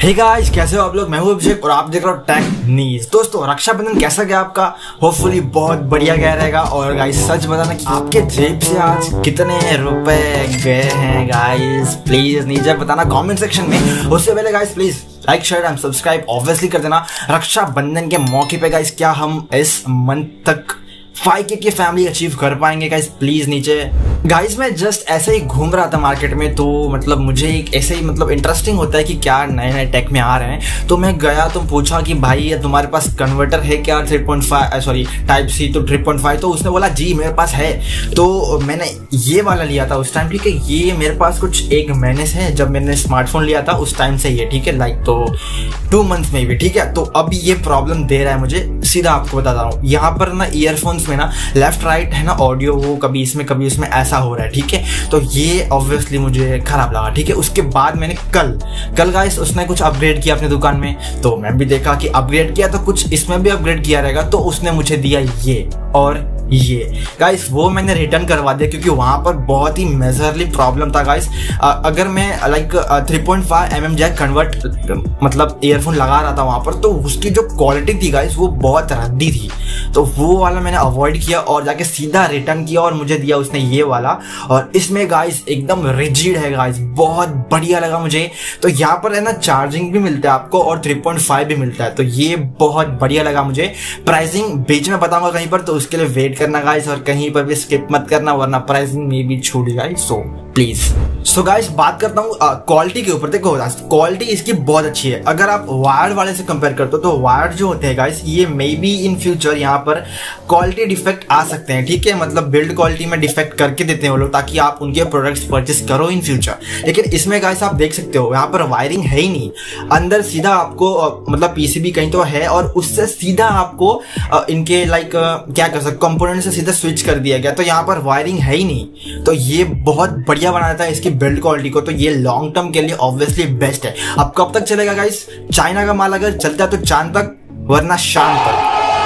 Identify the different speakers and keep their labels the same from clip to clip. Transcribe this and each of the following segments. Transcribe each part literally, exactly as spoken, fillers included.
Speaker 1: Hey guys, कैसे हो आप लोग। मैं हूं अभिषेक और आप देख रहे हो टेक न्यूज़। दोस्तों, रक्षाबंधन कैसा गया आपका? होपफुली बहुत बढ़िया गया रहेगा। और गाइस सच बताना कि आपके जेब से आज कितने रुपए गए हैं गाइस, प्लीज नीचे बताना कमेंट सेक्शन में। उससे पहले guys please like share and subscribe obviously कर देना। रक्षाबंधन के मौके पे गाइस क्या हम इस मंथ तक फाइव के की फैमिली अचीव कर पाएंगे गाइस, प्लीज नीचे। गाइस मैं जस्ट ऐसे ही घूम रहा था मार्केट में, तो मतलब मुझे एक ऐसे ही मतलब इंटरेस्टिंग होता है कि क्या नए नए टेक में आ रहे हैं। तो मैं गया तो पूछा कि भाई ये तुम्हारे पास कन्वर्टर है क्या three point five sorry type C तो थ्री पॉइंट फाइव। तो उसने बोला जी मेरे पास है। तो मैंने ये वाला लिया था उस टाइम, ठीक है। ये मेरे पास कुछ एक महीने से है, जब मैंने स्मार्टफोन लिया था उस टाइम से ये, ठीक है, लाइक तो टू मंथ्स में भी, ठीक है। तो अभी ये प्रॉब्लम दे रहा है मुझे, सीधा आपको बता रहा हूँ। यहाँ पर ना ईयरफोन्स में ना लेफ्ट राइट है ना ऑडियो, वो कभी इसमें कभी उसमें ऐसा हो रहा है, ठीक है। तो ये ऑब्वियसली मुझे खराब लगा, ठीक है। उसके बाद मैंने कल कल गाइस उसने कुछ अपग्रेड किया अपने दुकान में, तो मैं भी देखा कि अपग्रेड किया तो कुछ इसमें भी अपग्रेड किया रहेगा। तो उसने मुझे दिया ये और ये गाइस, वो मैंने रिटर्न करवा दिया क्योंकि वहां पर बहुत ही मेजरली प्रॉब्लम था गाइस। अगर मैं like three point five M M jack convert मतलब ईयरफोन लगा रहा था वहां पर, तो उसकी जो क्वालिटी थी गाइस वो बहुत रद्दी थी। तो वो वाला मैंने अवॉइड किया और जाके सीधा रिटर्न किया और मुझे दिया उसने ये वाला। और इसमें गाइस एकदम रिजिड है गाइस, बहुत बढ़िया लगा मुझे। तो यहाँ पर है ना चार्जिंग भी मिलता है आपको और थ्री पॉइंट फाइव भी मिलता है, तो ये बहुत बढ़िया लगा मुझे। प्राइसिंग बीच में बताऊंगा कहीं पर, तो उसके लिए वेट करना गाइस और कहीं पर भी स्किप मत करना वरना प्राइसिंग में भी छूट जाए, सो प्लीज। सो गाइस बात करता हूँ क्वालिटी के ऊपर। देखो क्वालिटी इसकी बहुत अच्छी है। अगर आप वायर्ड वाले से कंपेयर करते हो तो वायर्ड जो होते हैं गाइस, ये मे बी इन फ्यूचर यहाँ पर क्वालिटी डिफेक्ट आ सकते हैं, ठीक है। मतलब बिल्ड क्वालिटी में डिफेक्ट करके देते हैं वो लोग ताकि आप उनके प्रोडक्ट्स परचेस करो इन फ्यूचर। लेकिन इसमें गाइस आप देख सकते हो यहाँ पर वायरिंग है ही नहीं, अंदर सीधा आपको मतलब पीसीबी कहीं तो है और उससे सीधा आपको इनके लाइक क्या कर सकते कंपोनेंट से सीधा स्विच कर दिया गया। तो यहाँ पर वायरिंग है ही नहीं, तो ये बहुत बढ़िया बना देता है इसकी बिल्ड क्वालिटी को। तो ये लॉन्ग टर्म के लिए ऑब्वियसली बेस्ट है। अब कब तक चलेगा गाइस? चाइना का माल अगर चलता है तो चांद तक, वरना शाम तक।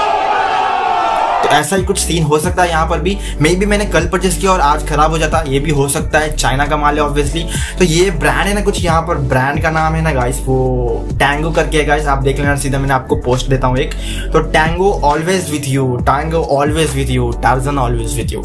Speaker 1: तो ऐसा ही कुछ सीन हो सकता है यहाँ पर भी। मे बी मैंने कल परचेस किया और आज खराब हो जाता, ये भी हो सकता है। चाइना का माल है ऑब्वियसली। तो ये ब्रांड है ना कुछ, यहाँ पर ब्रांड का नाम है ना गाइस वो टैंगो करके है गाइस, आप देख लेना सीधा। मैंने आपको पोस्ट देता हूँ एक, तो Tango always with you, Tango always with you, Tarzan always with you.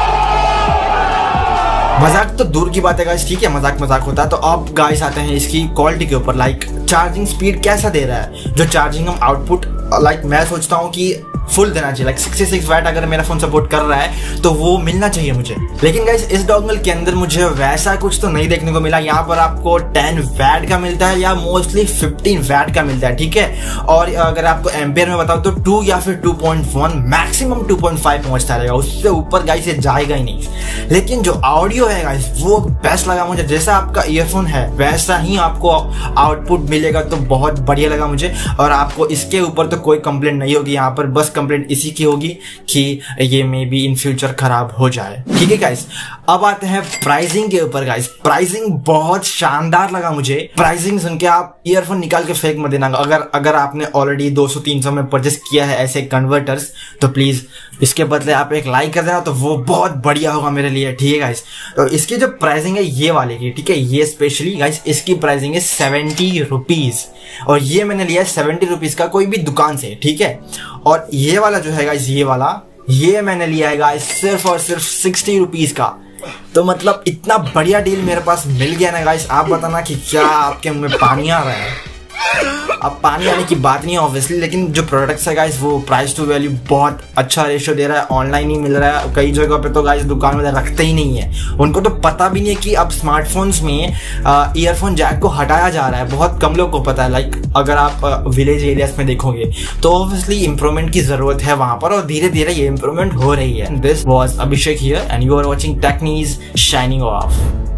Speaker 1: मजाक तो दूर की बात है गाइस, ठीक है, मजाक मजाक होता है। तो अब गाइस आते हैं इसकी क्वालिटी के ऊपर। लाइक चार्जिंग स्पीड कैसा दे रहा है, जो चार्जिंग हम आउटपुट लाइक मैं सोचता हूँ कि फुल देना चाहिए। लाइक सिक्सटी सिक्स वैट अगर मेरा फोन सपोर्ट कर रहा है तो वो मिलना चाहिए मुझे। लेकिन गाइस इस डोंगल के अंदर मुझे वैसा कुछ तो नहीं देखने को मिला। यहाँ पर आपको टेन वैट का मिलता है या मोस्टली फिफ्टीन वैट का मिलता है, ठीक है। और अगर आपको एम्पियर में बताओ तो टू या फिर two point one, maximum two point five पहुंचता रहेगा, उससे ऊपर गाइस ये जाएगा ही नहीं। लेकिन जो ऑडियो है गाइस वो बेस्ट लगा मुझे। जैसा आपका ईयरफोन है वैसा ही आपको आउटपुट मिलेगा, तो बहुत बढ़िया लगा मुझे। और आपको इसके ऊपर तो कोई कंप्लेंट नहीं होगी, यहाँ पर बस कंप्लेंट इसी की होगी कि ये मे बी इन फ्यूचर खराब हो जाए, ठीक है गाइस। अब आते हैं प्राइसिंग के ऊपर गाइस। प्राइसिंग बहुत शानदार लगा मुझे। प्राइसिंग सुन के आप ईयरफोन निकाल के फेंक मत देना। अगर अगर आपने ऑलरेडी दो सौ तीन सौ में परचेस किया है ऐसे कन्वर्टर्स, तो प्लीज इसके बदले आप एक लाइक कर देना, तो वो बहुत बढ़िया होगा मेरे लिए, ठीक है गाइस। तो इसकी जो प्राइसिंग है ये वाले की, ठीक है, ये स्पेशली गाइस इसकी प्राइसिंग है सेवेंटी रुपीज और ये मैंने लिया है सेवेंटी रुपीज का कोई भी दुकान से, ठीक है। और ये वाला जो है गाइस, ये वाला ये मैंने लिया है गाइस सिर्फ और सिर्फ सिक्सटी रुपीज का। तो मतलब इतना बढ़िया डील मेरे पास मिल गया ना गाइस, आप बताना कि क्या आपके मुंह में पानी आ रहा है। अब पानी आने की बात नहीं है ऑब्वियसली, लेकिन जो प्रोडक्ट्स है गाइस वो प्राइस टू वैल्यू बहुत अच्छा रेशियो दे रहा है। ऑनलाइन ही मिल रहा है, कई जगह पे तो गाइस दुकान वाले रखते ही नहीं है, उनको तो पता भी नहीं है कि अब स्मार्टफोन्स में ईयरफोन जैक को हटाया जा रहा है। बहुत कम लोग को पता है। लाइक अगर आप विलेज एरियाज में देखोगे तो ऑब्वियसली इंप्रूवमेंट की जरूरत है वहां पर, और धीरे धीरे ये इंप्रूवमेंट हो रही है। This was Abhishek here and you are watching tech news signing of.